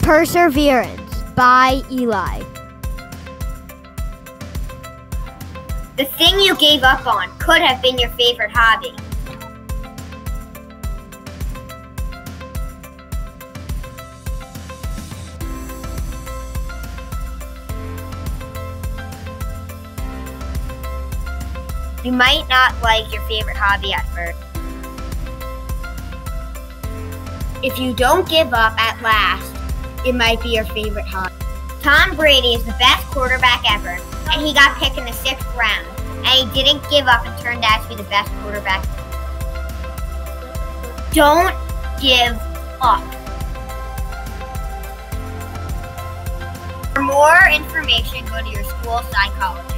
Perseverance by Eli. The thing you gave up on could have been your favorite hobby. You might not like your favorite hobby at first. If you don't give up at last, it might be your favorite hobby. Tom Brady is the best quarterback ever, and he got picked in the 6th round, and he didn't give up and turned out to be the best quarterback. Don't give up. For more information, go to your school psychologist.